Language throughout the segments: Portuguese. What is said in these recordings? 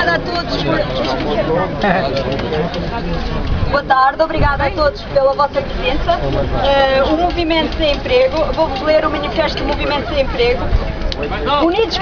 obrigada a todos. Boa tarde, obrigada a todos pela vossa presença. O Movimento Sem Emprego, vou-vos ler o manifesto do Movimento Sem Emprego. Unidos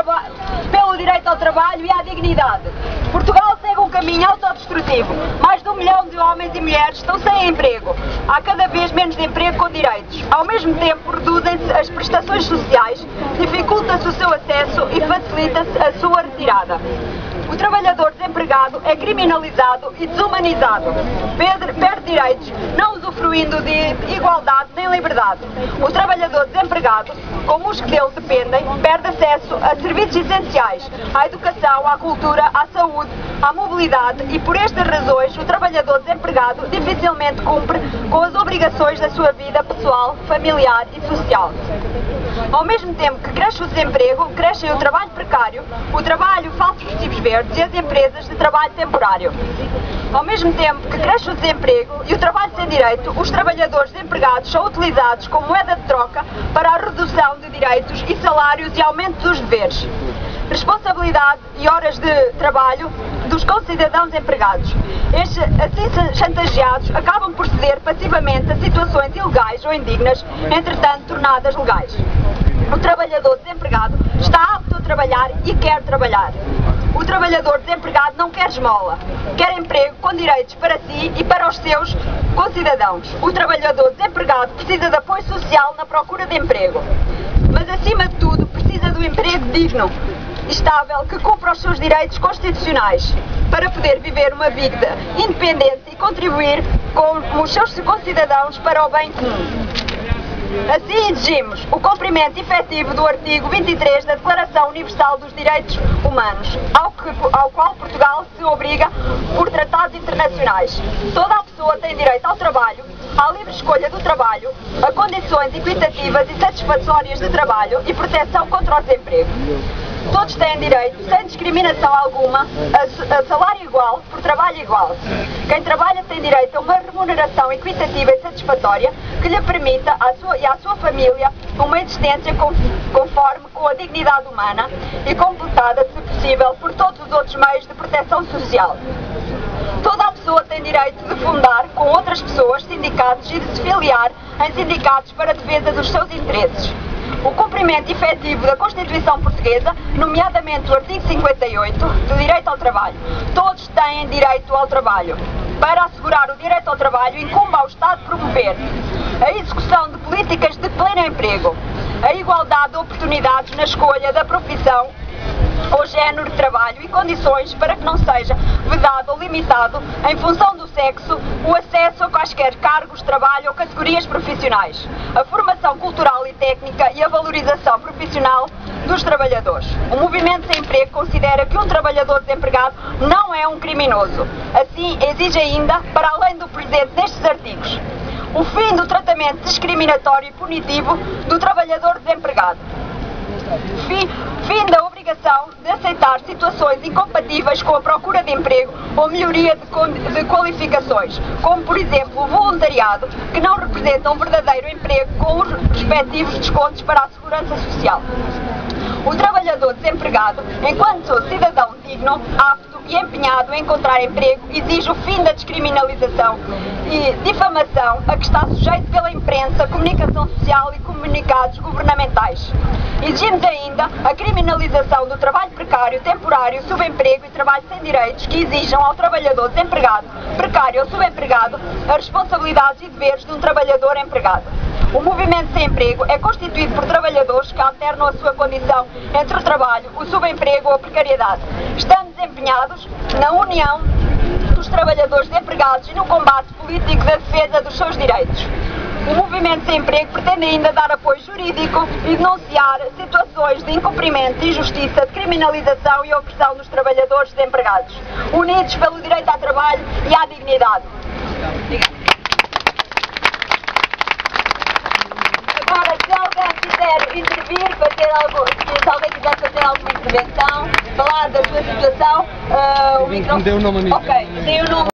pelo direito ao trabalho e à dignidade. Portugal segue um caminho autodestrutivo. Mais de 1 milhão de homens e mulheres estão sem emprego. Há cada vez menos emprego com direitos. Ao mesmo tempo, reduzem-se as prestações sociais, dificulta-se o seu acesso e facilita-se a sua retirada. O trabalhador desempregado é criminalizado e desumanizado. Perde direitos, não usufruindo de igualdade nem liberdade. O trabalhador desempregado, como os que dele dependem, perde acesso a serviços essenciais, à educação, à cultura, à saúde, à mobilidade e, por estas razões, o trabalhador desempregado dificilmente cumpre com as obrigações da sua vida pessoal, familiar e social. Ao mesmo tempo que cresce o desemprego, cresce o trabalho precário, o trabalho falsos recibos verdes e as empresas de trabalho temporário. Ao mesmo tempo que cresce o desemprego e o trabalho sem direito, os trabalhadores desempregados são utilizados como moeda de troca para a redução de direitos e salários e aumento dos deveres. Responsabilidade e horas de trabalho dos concidadãos empregados. Estes, assim chantageados, acabam por ceder passivamente a situações ilegais ou indignas, entretanto tornadas legais. O trabalhador desempregado está apto a trabalhar e quer trabalhar. O trabalhador desempregado não quer esmola, quer emprego com direitos para si e para os seus concidadãos. O trabalhador desempregado precisa de apoio social na procura de emprego, mas acima de tudo precisa de um emprego digno, estável, que cumpra os seus direitos constitucionais, para poder viver uma vida independente e contribuir com os seus concidadãos para o bem comum. Assim exigimos o cumprimento efetivo do artigo 23 da Declaração Universal dos Direitos Humanos, ao qual Portugal se obriga por tratados internacionais. Toda a pessoa tem direito ao trabalho, à livre escolha do trabalho, a condições equitativas e satisfatórias de trabalho e proteção contra o desemprego. Todos têm direito, sem discriminação alguma, a salário igual por trabalho igual. Quem trabalha tem direito a uma remuneração equitativa e satisfatória que lhe permita e à sua família uma existência conforme com a dignidade humana e completada, se possível, por todos os outros meios de proteção social. Toda a pessoa tem direito de fundar com outras pessoas sindicatos e de se filiar em sindicatos para a defesa dos seus interesses. O cumprimento efetivo da Constituição Portuguesa, nomeadamente o artigo 58, do direito ao trabalho. Todos têm direito ao trabalho. Para assegurar o direito ao trabalho, incumbe ao Estado promover a execução de políticas de pleno emprego, a igualdade de oportunidades na escolha da profissão ou género de trabalho e condições para que não seja vedado ou limitado, em função do sexo, o acesso a quaisquer cargos de trabalho ou categorias profissionais, a formação cultural e técnica e a valorização profissional dos trabalhadores. O Movimento Sem Emprego considera que um trabalhador desempregado não é um criminoso. Assim, exige ainda, para além do presente destes artigos, o fim do tratamento discriminatório e punitivo do trabalhador desempregado. Fim da obrigação de aceitar situações incompatíveis com a procura de emprego ou melhoria de qualificações, como por exemplo o voluntariado, que não representa um verdadeiro emprego com os respectivos descontos para a segurança social. O trabalhador desempregado, enquanto cidadão digno, apto e empenhado em encontrar emprego, exige o fim da descriminalização e difamação a que está sujeito pela imprensa, comunicação social e comunicados governamentais. Exigimos ainda a criminalização do trabalho precário, temporário, subemprego e trabalho sem direitos, que exijam ao trabalhador desempregado, precário ou subempregado, as responsabilidades e deveres de um trabalhador empregado. O Movimento Sem Emprego é constituído por trabalhadores que alternam a sua condição entre o trabalho, o subemprego ou a precariedade. Estamos empenhados na união dos trabalhadores desempregados e no combate político da defesa dos seus direitos. O Movimento Sem Emprego pretende ainda dar apoio jurídico e denunciar situações de incumprimento, de injustiça, de criminalização e opressão dos trabalhadores desempregados, unidos pelo direito ao trabalho e à dignidade. Agora, se alguém quiser intervir, se alguém quiser fazer alguma intervenção, falar da sua situação, o microfone. Dê o nome a mim. Ok, dê o nome.